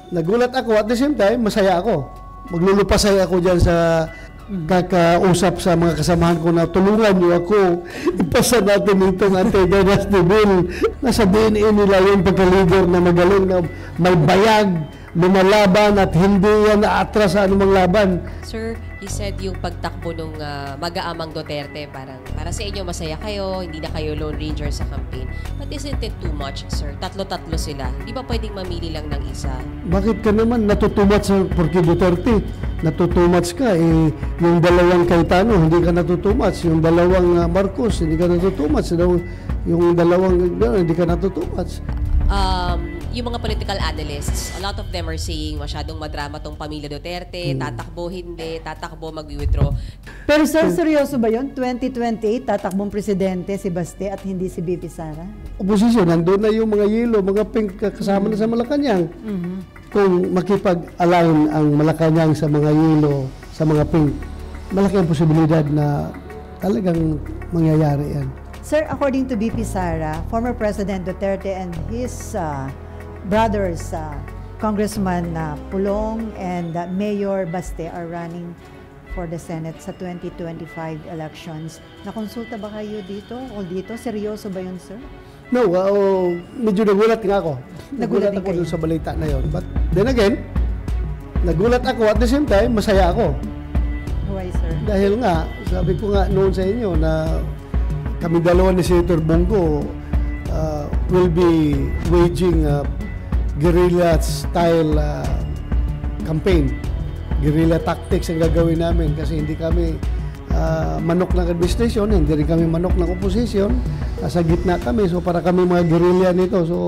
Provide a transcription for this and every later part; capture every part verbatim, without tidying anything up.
nagulat ako at the same time, masaya ako. Maglulupasay ako dyan sa kakausap sa mga kasamahan ko na tulungan niyo ako. Ipasa natin itong anti-dynasty bill. Nasa D N A nila yung pagka-leader na magaling na may bayag, lumalaban at hindi yan naatras sa anumang laban. Sir, you said yung pagtakbo nung uh, mag-aamang Duterte, parang para sa inyo masaya kayo, hindi na kayo Lone Ranger sa campaign. But isn't it too much, sir? Tatlo-tatlo sila. Di ba pwedeng mamili lang ng isa? Bakit ka naman natutumat sa Porque Duterte? Natutumat ka, eh, yung dalawang Cayetano, hindi ka natutumat. Yung dalawang uh, Marcos, hindi ka natutumat. Yung dalawang, uh, hindi ka natutumat. Um, yung mga political analysts, a lot of them are saying masyadong madrama tong pamilya Duterte, hmm. tatakbo, hindi, tatakbo, mag-withdraw. Pero sir, seryoso ba yun? twenty twenty-eight, tatakbong presidente si Baste at hindi si B P Sara? Oposisyon, nandun na yung mga yellow, mga pink kasama hmm. na sa Malacanang. Hmm. Kung makipag-align ang Malacanang sa mga yellow, sa mga pink, malaki ang posibilidad na talagang mangyayari yan. Sir, according to B P Sara, former President Duterte and his uh, brothers, uh, Congressman uh, Pulong and uh, Mayor Baste are running for the Senate sa twenty twenty-five elections. Nakonsulta ba kayo dito o dito? Seryoso ba yun, sir? No, uh, medyo nagulat nga ako. Nagulat, nagulat ako dun sa balita na yun. But then again, nagulat ako at the same time, masaya ako. Why, sir? Dahil nga, sabi ko nga noon sa inyo na kami dalawa ni Senator Bongo uh, will be waging a guerrilla-style uh, campaign. Guerrilla tactics ang gagawin namin kasi hindi kami uh, manok ng administration, hindi rin kami manok ng opposition. Nasa gitna kami, so para kami mga guerrilla nito. So,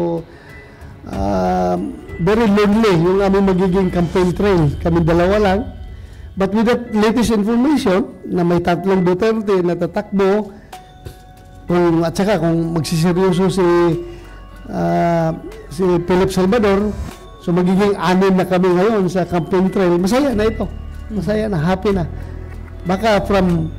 uh, very lonely yung aming magiging campaign trail. Kami dalawa lang. But with that latest information na may tatlong Duterte na tatakbo, kung, at saka kung magsiseryoso si uh, si Philip Salvador, so magiging anim na kami ngayon sa campaign trail. Masaya na ito. Masaya na, happy na. Baka from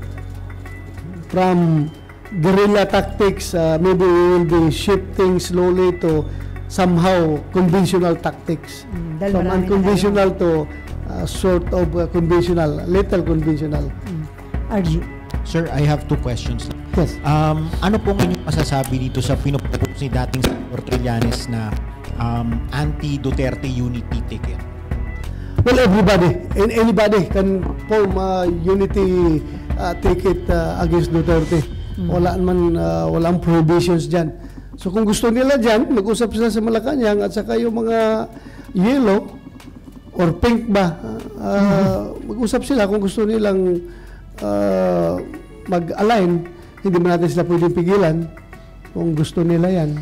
from guerrilla tactics, uh, maybe we will be shifting slowly to somehow conventional tactics. Mm, from unconventional to uh, sort of uh, conventional, little conventional. Mm. R G. Sir, I have two questions. Yes. Um, ano pong inyong masasabi dito sa pinupropose ni dating Senator Trillanes na um, anti-Duterte unity ticket? Well, everybody and anybody can form a unity uh, ticket uh, against Duterte. Mm. Wala man, uh, walang prohibitions dyan. So kung gusto nila dyan, mag-usap sila sa Malacanang at saka yung mga yellow or pink ba, uh, mm-hmm. mag-usap sila kung gusto nilang uh, mag-align. Hindi mo natin sila pwedeng pigilan kung gusto nila yan.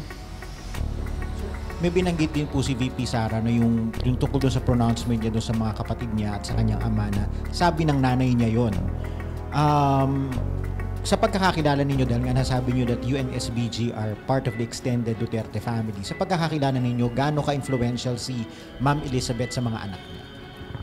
May binanggit din po si V P Sara na yung, yung tungkol doon sa pronouncement niya doon sa mga kapatid niya at sa kanyang ama na sabi ng nanay niya yon. Um, sa pagkakakilala ninyo, dahil nga nasabi niyo that U N S B G are part of the extended Duterte family, sa pagkakakilala ninyo, gaano ka-influential si Ma'am Elizabeth sa mga anak niya?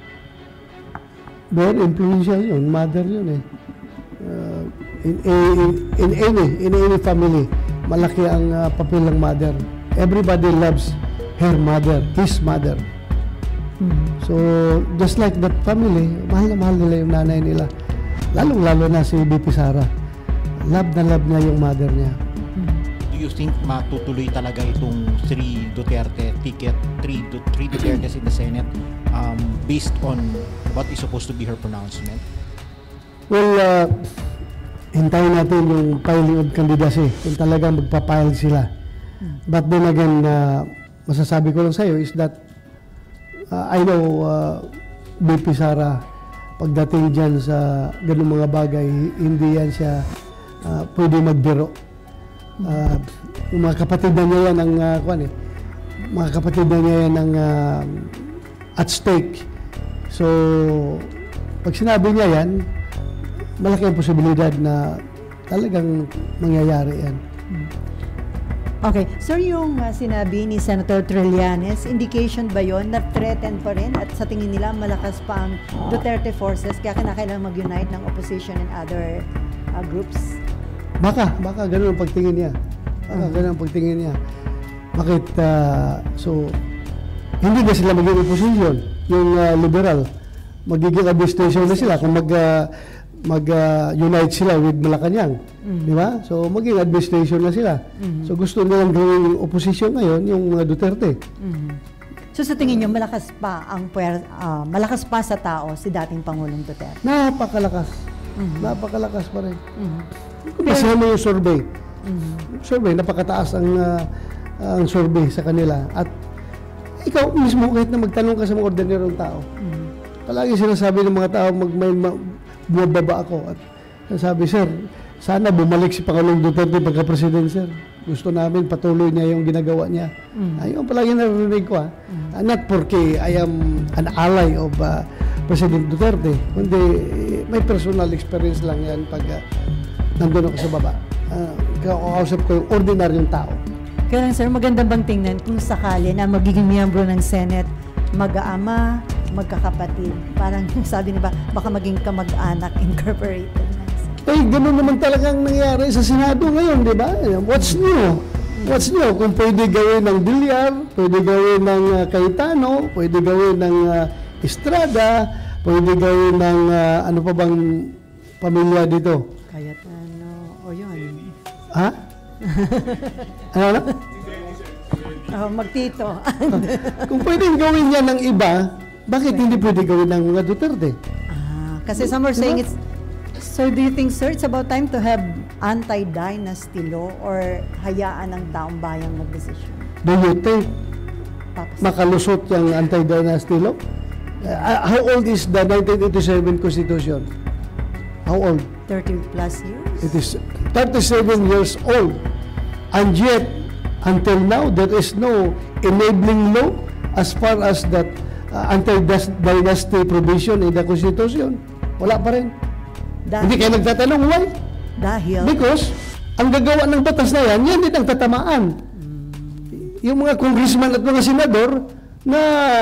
Very influential yun. Mother yun eh. Uh, in, in, in any in any family, malaki ang uh, papel ng mother. Everybody loves her mother, his mother. Mm-hmm. So, just like that family, mahal na mahal nila yung nanay nila. Lalong-lalo na si B P Sara. Love na love niya yung mother niya. Mm-hmm. Do you think matutuloy talaga itong three Duterte ticket, three, three Dutertes in the Senate um, based on what is supposed to be her pronouncement? Well, uh, hintayin natin yung filing of candidacy kung talagang magpapile sila. But then again, uh, masasabi ko lang sa'yo is that uh, I know uh, B P Sara, pagdating dyan sa ganung mga bagay, hindi yan siya uh, pwede magbiro. Uh, yung mga kapatid na niya yan ang, uh, kuwan eh, mga kapatid na niya yan ang uh, at stake. So, pag sinabi niya yan, malaki ang posibilidad na talagang mangyayari yan. Okay. Sir, yung uh, sinabi ni Senator Trillanes, indication ba yon na threatened pa rin at sa tingin nila malakas pa ang Duterte forces kaya kinakailangan mag-unite ng opposition and other uh, groups? Baka, baka ganun ang pagtingin niya. Baka uh-huh. ganun ang pagtingin niya. Bakit, uh, so, hindi na sila magiging opposition, yung uh, liberal. Magiging administration na sila kung mag, uh, mag-unite uh, sila with Malacanang. Mm-hmm. Di ba? So, magiging administration na sila. Mm-hmm. So, gusto nilang gawin yung opposition ngayon, yung mga Duterte. Mm-hmm. So, sa tingin niyo, malakas pa ang puwer, uh, malakas pa sa tao si dating Pangulong Duterte? Napakalakas. Mm-hmm. Napakalakas pa rin. Mm-hmm. Kung basahin mo yung survey, mm-hmm. survey, napakataas ang, uh, ang survey sa kanila. At ikaw mismo, kahit na magtanong ka sa mga ordinaryong tao, mm-hmm. palagi sinasabi ng mga tao, mag, may, ma, bumababa ako. At sabi, sir, sana bumalik si Pangulong Duterte pagka-president, sir. Gusto namin patuloy niya yung ginagawa niya. Mm-hmm. Ayun palagi narinig ko, ha. Mm-hmm. Uh, not porque I am an ally of uh, President Duterte, kundi may personal experience lang yan pag uh, nandun ako sa baba. Uh, kakausap ko yung ordinaryong tao. Kaya lang, sir, maganda bang tingnan kung sakali na magiging miyembro ng Senate, mag-aama, magkakapatid? Parang sabi niba, baka maging kamag-anak incorporated na. Eh, gano'n naman talagang nangyari sa Senado ngayon, di ba? What's new? What's new? Kung pwede gawin ng Villar, pwede gawin ng uh, Cayetano, pwede gawin ng uh, Estrada, pwede gawin ng uh, ano pa bang pamilya dito? Cayetano, o yun. Ha? Ano na? Oh, magtito. Kung pwedeng gawin niya ng iba, bakit hindi pwede gawin ng mga Duterte? Ah, kasi some are saying it's... So do you think, sir, it's about time to have anti-dynasty law or hayaan ng taong bayang mag-desisyon? Do you think Papas. makalusot yung anti-dynasty law? Uh, how old is the nineteen eighty-seven Constitution? How old? thirty plus years? It is thirty-seven years old. And yet, until now, there is no enabling law as far as that uh, anti-dynasty provision in the Constitution. Wala pa rin. Dahil, Hindi kayo nagtatanong, why? Dahil? Because, ang gagawa ng batas na yan, yan din ang tatamaan. Mm. Yung mga congressman at mga senador na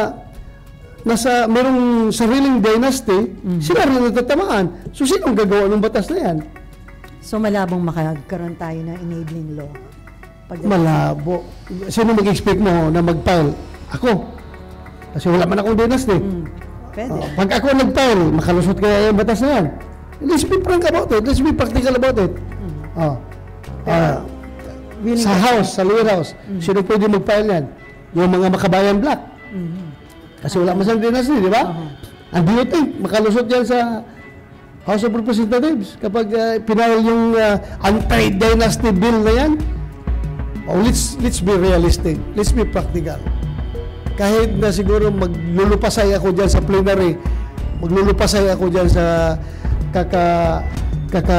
nasa merong sariling dynasty, mm. sila rin ang tatamaan. So, sino ang gagawa ng batas na yan? So, malabong makakaroon tayo ng enabling law? Pag- Malabo. Sino mag-expect mo na mag-file? Ako. Kasi wala man akong dynasty. Mm. Pwede. Oh, pag ako nag-file, makalusot kaya yung batas na yan. Let's be frank about it. Let's be practical about it. Mm. Oh. Uh, sa house, sa lower house, mm. sino pwede mag-file yan? Yung mga makabayan black. Mm-hmm. Kasi wala masang dynasty, di ba? Uh-huh. And do you think makalusot yan sa House of Representatives kapag uh, pinahal yung uh, anti-dynasty bill na yan? Oh, let's, let's be realistic. Let's be practical. Kahit na siguro maglulupasay ako dyan sa plenary, maglulupasay ako dyan sa kaka kaka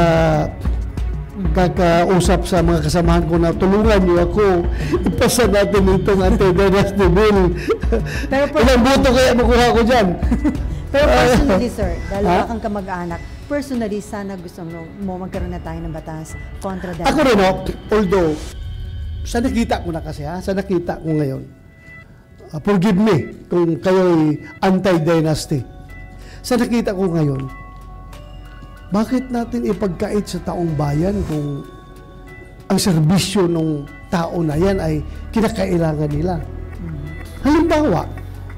kakausap sa mga kasamahan ko na tulungan niyo ako ipasa natin itong anti-dynasty bill. Pero ilang boto kaya makuha ko dyan? Pero personally, sir, dahil wala kang kamag-anak, personally, sana gusto mo, mo magkaroon na tayo ng batas kontra dynasty. Ako rin, no, although sa nakita ko na kasi ha, sa nakita ko ngayon, uh, forgive me kung kayo'y anti-dynasty. Sa nakita ko ngayon, bakit natin ipagkait sa taong bayan kung ang serbisyo ng tao na yan ay kinakailangan nila? Mm-hmm. Halimbawa,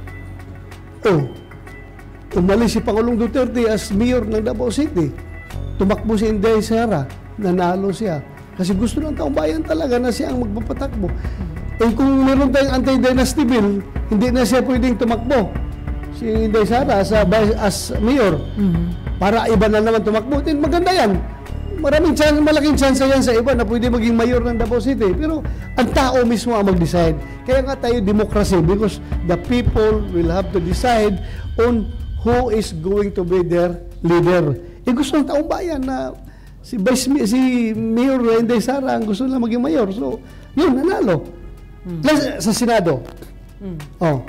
oh, umalis si Pangulong Duterte as mayor ng Davao City. Tumakbo si Inday Sara, nanalo siya. Kasi gusto ng taong bayan talaga na siya ang magpapatakbo. Mm-hmm. Eh kung meron tayong anti-dynasty bill, hindi na siya pwedeng tumakbo. Si Inday Sara as, as mayor. Mm-hmm. Para iba na naman tumakbo. Maganda yan. Maraming chance, malaking chance yan sa iba na pwede maging mayor ng Davao City. Pero ang tao mismo ang mag-decide. Kaya nga tayo democracy because the people will have to decide on who is going to be their leader. Eh gusto ng taong bayan na si Vice si Mayor Inday Sara ang gusto na maging mayor. So, yun, nanalo. Hmm. Sa Senado. Hmm. Oh.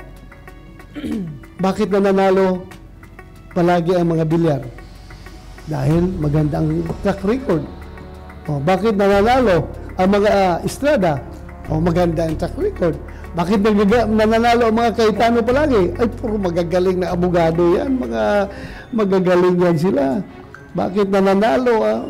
Bakit na nanalo palagi ang mga Villar? Dahil magandang track record. O, bakit nananalo ang mga uh, Estrada? O, maganda ang track record. Bakit nananalo ang mga Cayetano palagi? Ay, puro magagaling na abogado yan. Mga magagaling yan sila. Bakit nananalo? Uh,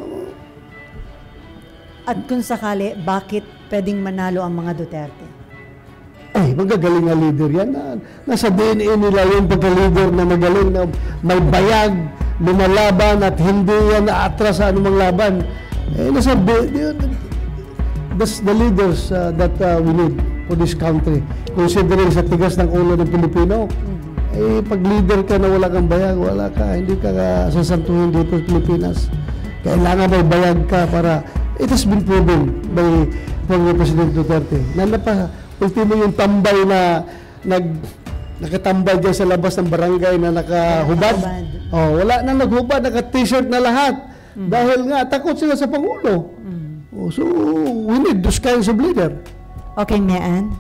At kung sakali, bakit pwedeng manalo ang mga Duterte? Eh, magagaling na leader yan. Na, nasa D N A nila yung pagka-leader na magaling, na may bayag, lumalaban at hindi yan naatras sa anumang laban. Eh, nasa, that's the leaders uh, that uh, we need for this country. Considering sa tigas ng ulo ng Pilipino, mm-hmm. eh, pag leader ka na wala kang bayag, wala ka, hindi ka uh, sasantuhin dito sa Pilipinas. Kailangan may bayag ka para, it has been proven by former President Duterte. Na napa, ultimo yung tambay na nag, nakatambay dyan sa labas ng barangay na nakahubad. Oh, wala na naghubad, naka-t-shirt na lahat. Mm-hmm. Dahil nga, takot sila sa Pangulo. Mm-hmm. Oh, so, we need those kinds of leader. Okay, Mian.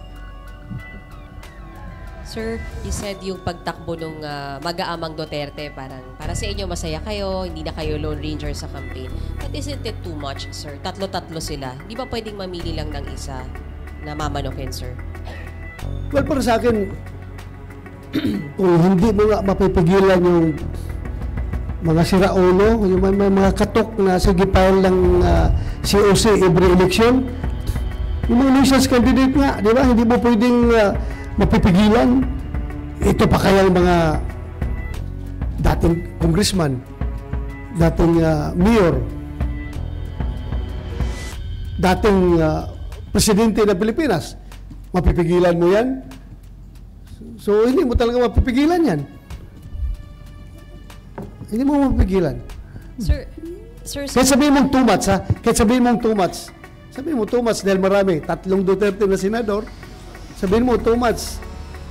Sir, you said yung pagtakbo ng uh, mag-aamang Duterte, parang para sa inyo masaya kayo, hindi na kayo Lone Ranger sa campaign. But isn't it too much, sir? Tatlo-tatlo sila. Di ba pwedeng mamili lang ng isa na mamanokin, sir? Well, para sa akin, kung hindi mo nga mapipigilan yung mga siraulo, yung may, may mga katok na sigipayan lang uh, C O C every election, yung mga nuisance candidate nga, di ba? Hindi mo pwedeng uh, mapipigilan. Ito pa kaya yung mga dating congressman, dating uh, mayor, dating uh, presidente ng Pilipinas. Mapipigilan mo yan? So, hindi mo talaga mapipigilan yan. Hindi mo mapipigilan. Sir, sir, sir. Kahit sabihin mong too much, ha? Kahit sabihin mong too much. Sabihin mo too much dahil marami. Tatlong Duterte na senador. Sabihin mo too much.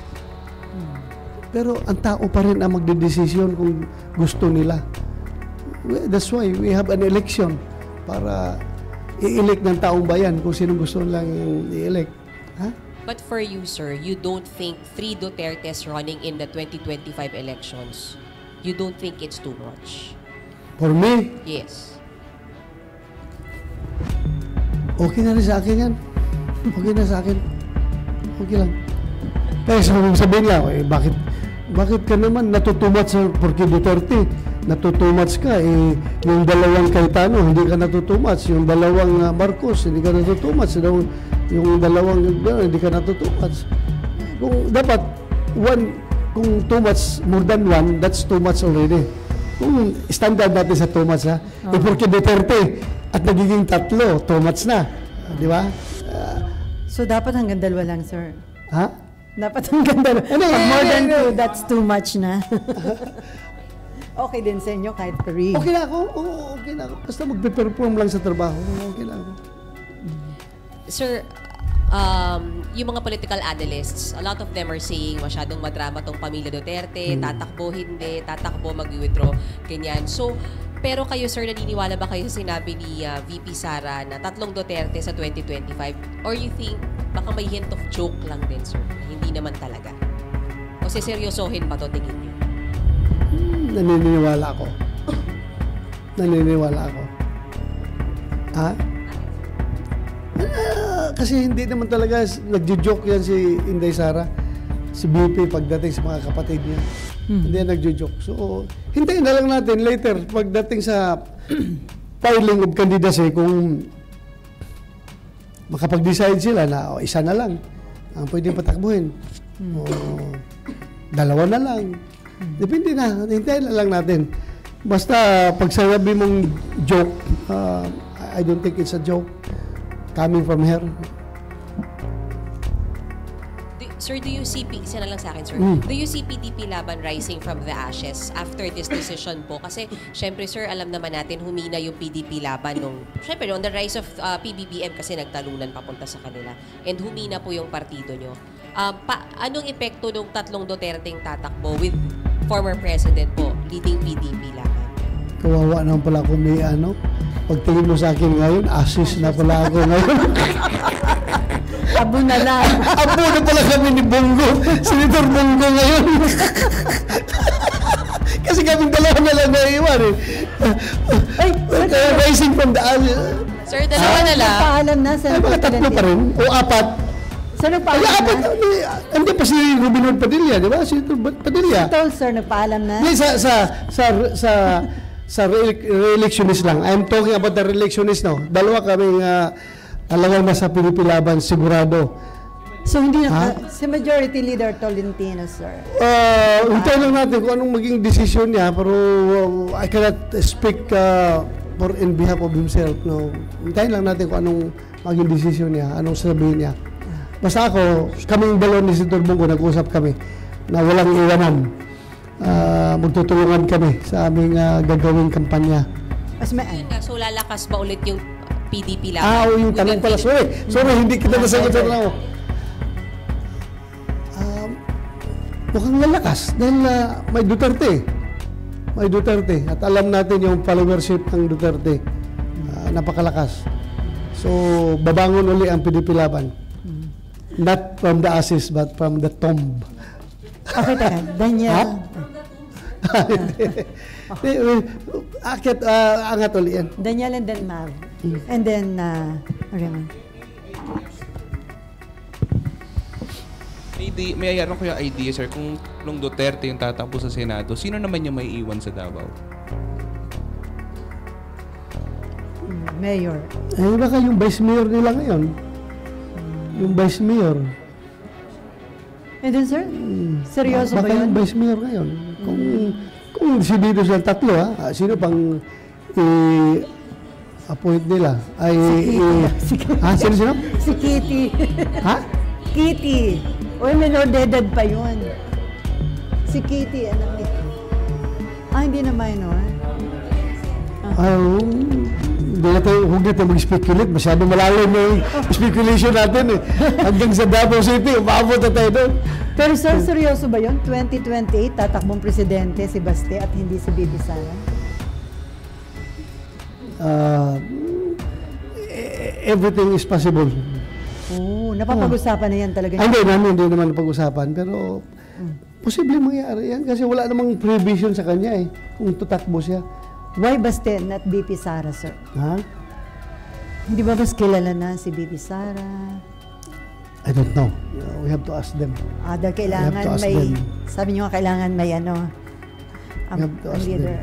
Pero ang tao pa rin ang magdedesisyon kung gusto nila. That's why we have an election para i-elect ng taong bayan kung sino gusto lang i-elect. Ha? But for you, sir, you don't think three Dutertes running in the twenty twenty-five elections, you don't think it's too much? For me, Yes. okay na rin sa akin yan. Okay na sa akin. Okay lang. Kaya sabihin lang, eh, bakit, bakit ka naman natutumat sa Porque Duterte? Natutumat ka, eh, yung dalawang Cayetano, hindi ka natutumat. Yung dalawang uh, Marcos, hindi ka natutumat. Yung, yung dalawang, uh, hindi ka natutumat. Kung dapat, one, kung too much, more than one, that's too much already. Kung standard natin sa too much, ha? Uh-huh. Eh, Porque Duterte, at nagiging tatlo, too much na. Di ba? Uh, So, dapat hanggang dalawa lang, sir. ha? Dapat hanggang dalawa. Ano, Pag more eh, than eh, two, eh. that's too much na. Okay din sa inyo kahit three. Okay na ako. Oo, okay na ako. Basta magpe-perform lang sa trabaho. Okay na ako. Sir, um, yung mga political analysts, a lot of them are saying masyadong madrama tong pamilya Duterte, Hmm. tatakbo hindi, tatakbo mag-withdraw, ganyan. So, pero kayo, sir, naniniwala ba kayo sa sinabi ni uh, V P Sara na tatlong Duterte sa twenty twenty-five? Or you think baka may hint of joke lang din, sir? Hindi naman talaga. O seryosohin pa to, tingin niyo? Hmm, naniniwala ako. Naniniwala ako. Ha? Ah, kasi hindi naman talaga nagjo-joke yan si Inday Sara, si B P pagdating sa mga kapatid niya. Hmm. Hindi yan nagjo-joke. So, hintayin na lang natin later pagdating sa filing of candidacy kung makapag-decide sila na oh, isa na lang ang pwedeng patakbuhin. Hmm. O dalawa na lang. Hmm. Depende na. Hintayin na lang natin. Basta pag sinabi mong joke, uh, I don't think it's a joke coming from her. Do, sir, do you see, isa na lang sa akin, sir, Mm. do you see P D P Laban rising from the ashes after this decision po? Kasi, syempre, sir, alam naman natin, humina yung P D P Laban nung, syempre, on the rise of uh, P B B M kasi nagtalunan papunta sa kanila. And humina po yung partido nyo. Um, pa, anong epekto nung tatlong Duterteng tatakbo with former president po leading P D P Laban? Kawawa naman pala ako may ano. Pagtingin mo sa akin ngayon, assist na pala ako ngayon. Abo na lang. Apo na pala kami ni Bongo. Senator Bongo ngayon. Kasi kaming dalawa na lang naiwan eh. Ay, Kaya rising from the ashes. Sir, dalawa na lang. Nagpaalam na sa Ay, mga tatlo pa rin. O apat. Sir, Ay, nagpaalam apat. na. Hindi pa si Robin Hood Padilla, di ba? Si Padilla. Ito, sir, nagpaalam na. Hindi, sa, sa, sa, sa, sa re- re-electionist lang. I'm talking about the re-electionist now. Dalawa kaming, uh, dalawang nasa Pilipilaban, sigurado. So hindi Ha? na, si Majority Leader Tolentino, sir. Uh, hintayin lang natin kung anong maging desisyon niya, pero uh, I cannot speak uh, for in behalf of himself. No. Hintayin lang natin kung anong maging desisyon niya, anong sabihin niya. Basta ako, kaming dalawa ni Senator Bongo, nag-usap kami na walang iwanan. Uh, magtutulungan kami sa aming uh, gagawing kampanya. As may, Yun nga, so lalakas ba ulit yung P D P laban? Ah, o yung With tanong the pala. P D P? Sorry, sorry, hindi kita nasagot sa tanong. Um, mukhang lalakas dahil uh, may Duterte. May Duterte. At alam natin yung followership ng Duterte. Uh, napakalakas. So, babangon uli ang P D P laban. Not from the ashes, but from the tomb. okay, teka. Daniel. Akit, uh, angat uli yan. Daniel and then Mav. And then, uh, Raymond. May, di, may ayaran ko yung idea, sir, kung nung Duterte yung tatakbo sa Senado, sino naman yung may iwan sa Davao? Mayor. Eh, baka yung vice mayor nila ngayon. Yung vice mayor. And then, sir? Seryoso ba Baka yun? yung vice mayor ngayon. Kung, kung decidido sila tatlo, ha? Ah, sino pang i-appoint nila? Ay, i- ha? Sino, sino? Si Kitty. Ha? Kitty. Uy, menor de edad pa yun. Si Kitty, anak ni Ah, hindi na minor. Ay, oh, hindi na tayo, huwag na tayo mag-speculate. Masyado malalim na yung speculation natin eh. Hanggang sa Davao City, umabot na tayo doon. Pero sir, seryoso ba yun? twenty twenty-eight, tatakbong presidente si Baste at hindi si Bibi Sara? Uh, everything is possible. Oo, napapag-usapan na yan talaga. Ay, hindi naman, hindi naman napag-usapan. Pero, posible mangyari yan kasi wala namang prohibition sa kanya eh. Kung tutakbo siya. Why Baste not B P Sara, sir? Ha? Hindi ba mas kilala na si B P Sara? I don't know. Uh, we have to ask them. Ah, dahil We kailangan have to ask may, them. sabi niyo nga kailangan may ano, We have to ang ask leader.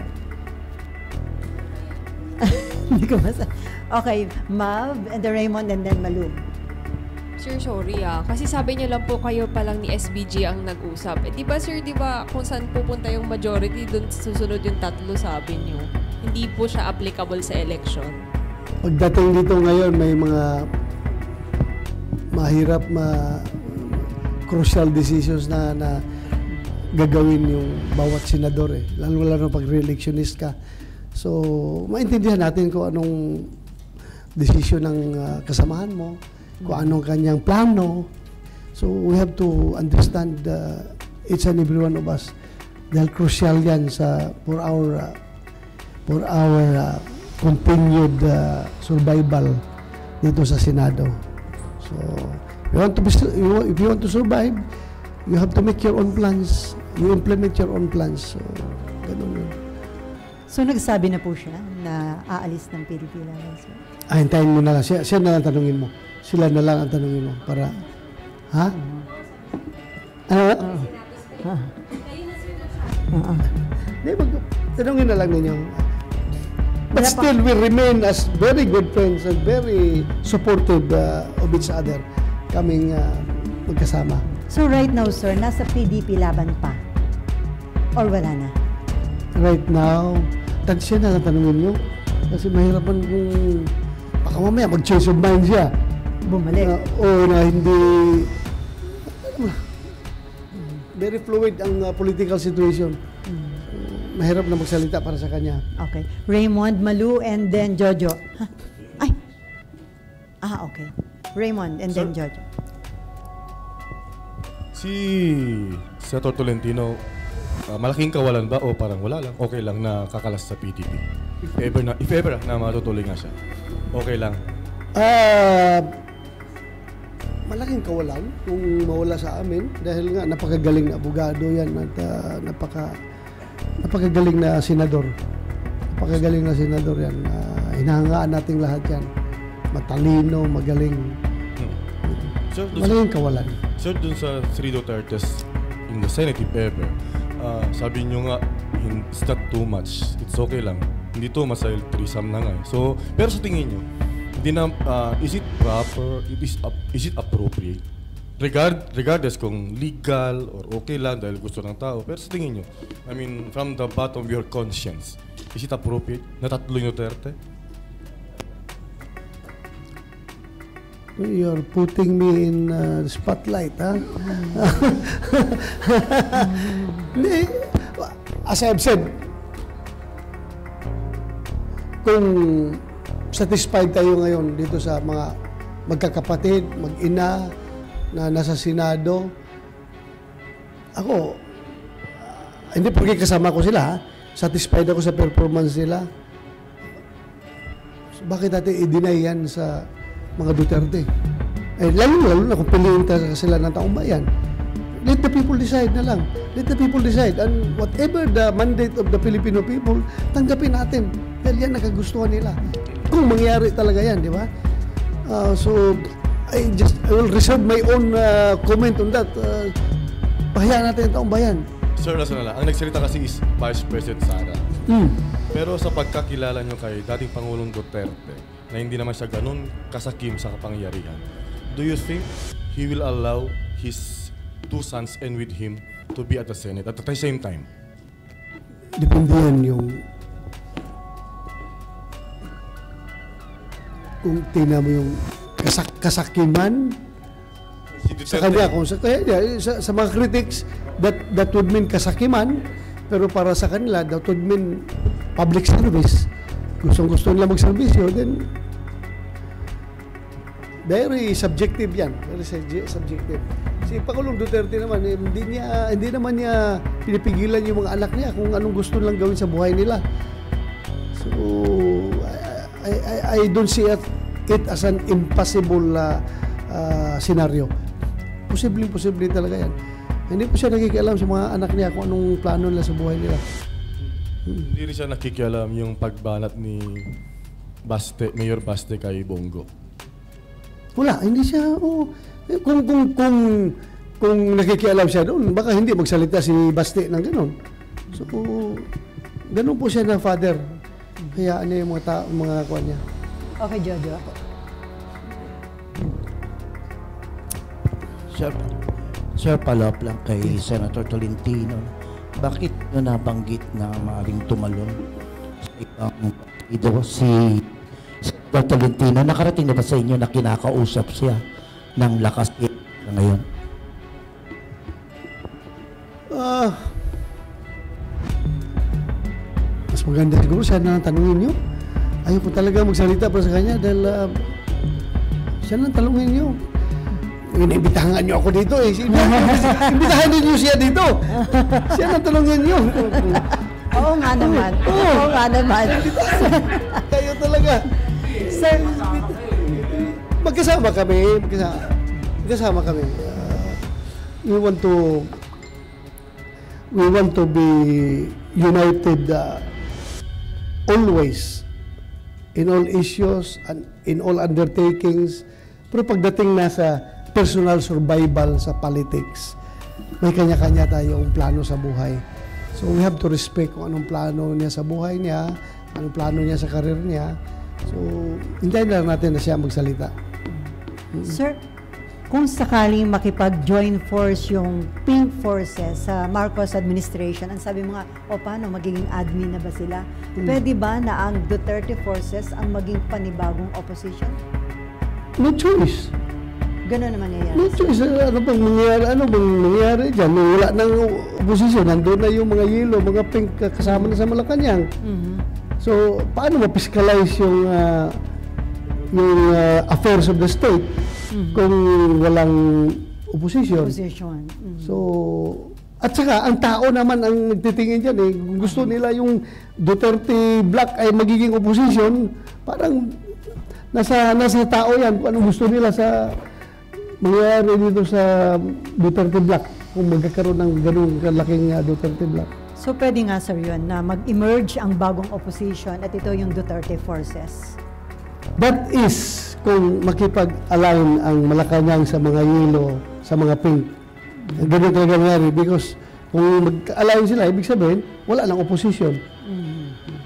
Hindi ko masa. Okay, Mav, and then Raymond, and then Malu. Sir, sorry ah. Kasi sabi niyo lang po kayo pa lang ni S B G ang nag-usap. Eh, di ba sir, di ba kung saan pupunta yung majority, doon susunod yung tatlo, sabi niyo. Hindi po siya applicable sa election. Pagdating dito ngayon, may mga mahirap, ma crucial decisions na, na gagawin yung bawat senador eh. Lalo-lalo pag re-electionist ka. So, maintindihan natin kung anong desisyon ng uh, kasamahan mo, kung anong kanyang plano. So, we have to understand uh, each and every one of us. Dahil crucial yan sa, for our, uh, for our uh, continued uh, survival dito sa Senado. So, you want to be, you want, if you want to survive, you have to make your own plans. You implement your own plans. So, ganun yun. So, nagsabi na po siya na aalis ng P D P lang, sir? Ah, hintayin mo na lang. Siya, siya na lang tanungin mo. Sila na lang ang tanungin mo. Para, ha? Ano? Uh-uh. Hindi, mag, tanungin na lang ninyo. But Wala pa- still, we remain as very good friends and very supportive uh, of each other. Kaming uh, magkasama. So, right now, sir, nasa P D P laban pa? Or wala na? Right now, tad siya na lang tanungin nyo. Kasi mahirapan kung baka mamaya mag-change of mind siya. Bumalik. Uh, o na hindi very fluid ang uh, political situation. Uh, mahirap na magsalita para sa kanya. Okay. Raymond, Malu, and then Jojo. Ha? Ay! Ah, okay. Raymond, and then Jojo. Si Senator Tolentino, ah, malaking kawalan ba o parang wala lang? Okay lang na kakalas sa P D P? If ever na, if ever na matutuloy nga siya, okay lang. Ah, malaking kawalan kung mawala sa amin dahil nga napakagaling na abogado yan at ah, napaka napakagaling na senador. Napakagaling na senador yan. Uh, hinahangaan nating lahat yan. Matalino, magaling. Sir, dun sa, Malaking kawalan. sir, dun sa three Dutertes in the Senate, if ever, ah, sabi nyo nga, hin- it's not too much. It's okay lang. Hindi to masahil threesome na nga eh. So, pero sa tingin nyo, hindi na, ah, is it proper, it is, up, is it appropriate regard, regardless kung legal or okay lang dahil gusto ng tao, pero sa tingin nyo, I mean, from the bottom of your conscience, is it appropriate na tatlo yung Duterte? You're putting me in uh, spotlight, ha? Hindi. As I've said, kung satisfied tayo ngayon dito sa mga magkakapatid, mag-ina na nasa Senado, ako, uh, hindi porque kasama ko sila, ha? Satisfied ako sa performance nila. So, bakit natin i-deny yan sa mga Duterte? Eh, lalo-lalo na kung piliin talaga sila ng taong bayan. Let the people decide na lang. Let the people decide. And whatever the mandate of the Filipino people, tanggapin natin. Dahil yan nakagustuhan nila. Kung mangyari talaga yan, di ba? Uh, so, I just I will reserve my own uh, comment on that. Uh, Pahayaan natin ang taong bayan. Sir, nasa na lang. Ang nagsalita kasi is Vice President Sara. Hmm. Pero sa pagkakilala nyo kay dating Pangulong Duterte, na hindi naman siya ganun kasakim sa kapangyarihan, do you think he will allow his two sons and with him to be at the Senate at the same time? Depende yan yung kung tingnan mo yung kasak kasakiman Si sa kanya, kung sa, kaya, yeah, sa, sa mga critics, that, that would mean kasakiman, pero para sa kanila, that would mean public service. Gustong gusto nila magserbisyo, then very subjective yan. Very subjective. Si Pangulong Duterte naman, eh, hindi niya hindi naman niya pinipigilan yung mga anak niya kung anong gusto lang gawin sa buhay nila. So, I, I, I don't see it, it as an impossible uh, uh, scenario. Posibleng posible talaga yan. Hindi po siya nakikialam sa mga anak niya kung anong plano nila sa buhay nila. Hindi rin siya nakikialam yung pagbanat ni Baste, Mayor Baste kay Bongo. Wala, hindi siya, oh, eh, kung, kung, kung, kung nakikialam siya doon, baka hindi magsalita si Baste ng gano'n. So, gano'n po siya na father. Hayaan niya yung mga, ta- mga kuha niya. Okay, Jojo. Sir, sir, follow-up lang kay Senator Tolentino. Bakit nyo nabanggit na maaaring tumalon sa ibang partido si Senator Tolentino? Nakarating na ba sa inyo na kinakausap siya ng lakas na ngayon? Ah, mas maganda siguro siya na tanungin niyo. Ayaw ko talaga magsalita para sa kanya dahil uh, siya na tanungin niyo. Inibitahan niyo ako dito eh. Imbitahan din niyo siya dito. Siya na tanungin niyo. Oo nga naman. Oo nga naman. Kayo talaga. Sir, Magkasama kami. Magkasama, magkasama kami. Uh, we want to we want to be united uh, always in all issues and in all undertakings. Pero pagdating na sa personal survival sa politics, may kanya-kanya tayong plano sa buhay. So we have to respect kung anong plano niya sa buhay niya, anong plano niya sa karir niya. So, hintayin lang natin na siya magsalita. Sir, kung sakaling makipag-join force yung Pink Forces sa Marcos administration, ang sabi mo nga, o paano, magiging admin na ba sila? Hmm. Pwede ba na ang Duterte Forces ang maging panibagong opposition? No choice. Gano'n naman nangyayari. No choice. Ano bang mangyayari? Ano bang mangyayari dyan? Nung wala ng oposisyon, nandun na yung mga yellow, mga pink kasama na sa Malacanang. Mhm. So, paano ma-fiscalize yung uh, yung uh, affairs of the state kung walang opposition? Opposition. Mhm. So, at saka, ang tao naman ang nagtitingin dyan eh. Kung gusto nila yung Duterte Black ay magiging opposition, parang nasa nasa tao yan kung anong gusto nila sa mangyayari dito sa Duterte Black kung magkakaroon ng ganun kalaking uh, Duterte Black. So, pwede nga, sir, yun, na mag-emerge ang bagong opposition at ito yung Duterte Forces. That is kung makipag-align ang Malacanang sa mga yellow, sa mga pink. Ganun talaga nangyari because kung mag-align sila, ibig sabihin, wala lang opposition.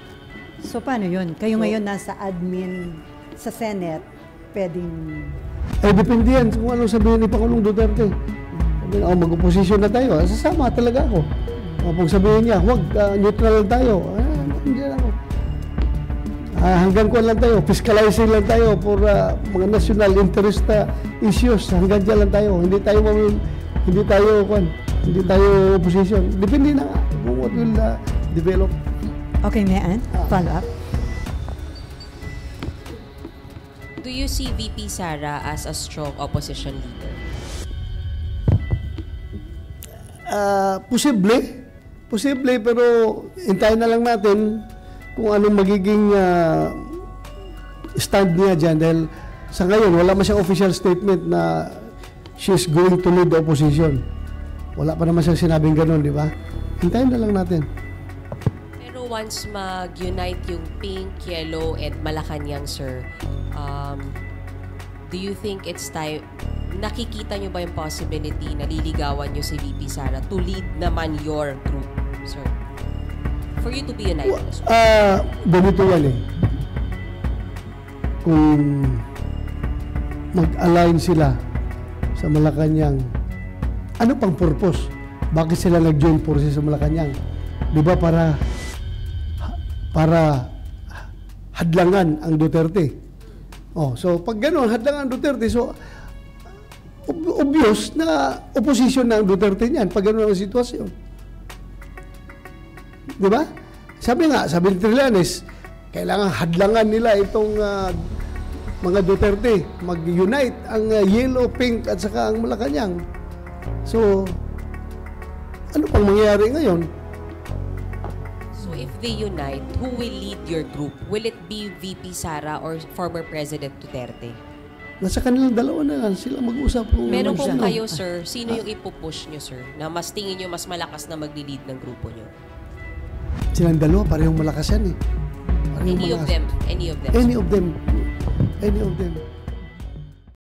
So, paano yun? Kayo ngayon nasa admin sa Senate, pwedeng Eh, depende yan kung anong sabihin ni Pangulong Duterte. Sabi niya, oh, mag-oposisyon na tayo. Sasama talaga ako. O, pag sabihin niya, huwag, uh, neutral lang tayo. Ah, hindi lang ako. Ah, hanggang kuwan lang tayo, fiscalizing lang tayo for uh, mga national interest uh, issues. Hanggang dyan lang tayo. Hindi tayo mamim, hindi tayo kuwan, hindi tayo opposition. Depende na nga kung what will uh, develop. Okay, Mayan, follow up. Do you see V P Sara as a strong opposition leader? Ah, posible. Posible, pero hintayin na lang natin kung anong magiging uh, stand niya dyan. Dahil sa ngayon, wala man siyang official statement na she's going to lead the opposition. Wala pa naman siyang sinabing ganun, di ba? Hintayin na lang natin. Pero once mag-unite yung pink, yellow, and Malacanang, sir, um, do you think it's time, nakikita nyo ba yung possibility na liligawan nyo si V P Sara to lead naman your group, sir? For you to be united as well. Ah, ganito yan eh. Kung mag-align sila sa Malacanang, ano pang purpose? Bakit sila nag-join forces sa Malacanang? Di ba para para hadlangan ang Duterte? Oh, so pag gano'n, hadlangan ang Duterte, so ob- obvious na opposition na ang Duterte niyan pag gano'n ang sitwasyon. Di ba? Sabi nga, sabi ni Trillanes, kailangan hadlangan nila itong uh, mga Duterte, mag-unite ang uh, yellow, pink at saka ang Malacanang. So, ano pang mangyayari ngayon? So if they unite, who will lead your group? Will it be V P Sara or former President Duterte? Nasa kanilang dalawa na lang, sila mag-usap. Kung Meron ano kung siya. kayo, sir, sino yung ipupush nyo, sir, na mas tingin nyo mas malakas na magli-lead ng grupo nyo? Silang dalawa, parehong malakas yan eh. Parehong Any of malakas. them? Any of them? Any of them. Any of them.